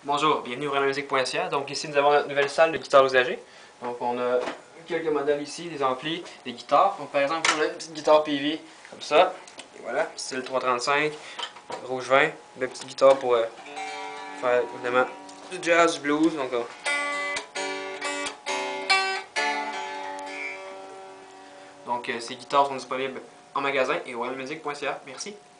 Bonjour, bienvenue au RenaMusique.ca. Donc ici nous avons notre nouvelle salle de guitare usagée. Donc on a quelques modèles ici, des amplis, des guitares. Donc par exemple on a une petite guitare PV comme ça. Et voilà, style 335, rouge vin, une petite guitare pour faire évidemment du jazz, du blues. Donc ces guitares sont disponibles en magasin et au RenaMusique.ca. Merci.